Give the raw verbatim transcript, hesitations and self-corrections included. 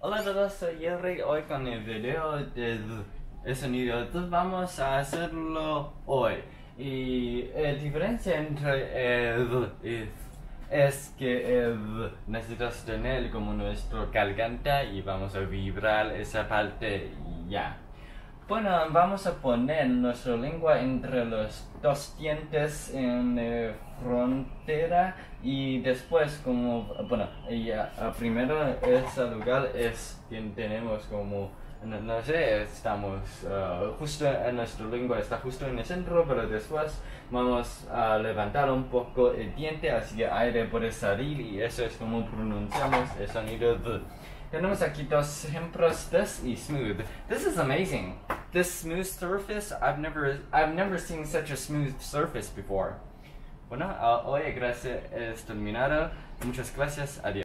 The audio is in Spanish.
Hola a todos, soy Jerry. Hoy con el video de el sonido entonces vamos a hacerlo hoy. Y la diferencia entre el y es que el necesitas tener como nuestro garganta y vamos a vibrar esa parte y ya. Bueno, vamos a poner nuestra lengua entre los dos dientes en la frontera y después como, bueno, ya, primero ese lugar es que tenemos como, no, no sé, estamos uh, justo en nuestra lengua, está justo en el centro, pero después vamos a levantar un poco el diente así que aire puede salir y eso es como pronunciamos el sonido de. Tenemos aquí dos ejemplos, this y smooth. This is amazing. This smooth surface, I've never, I've never seen such a smooth surface before. Bueno, uh, hoy gracias es terminado. Muchas gracias. Adiós.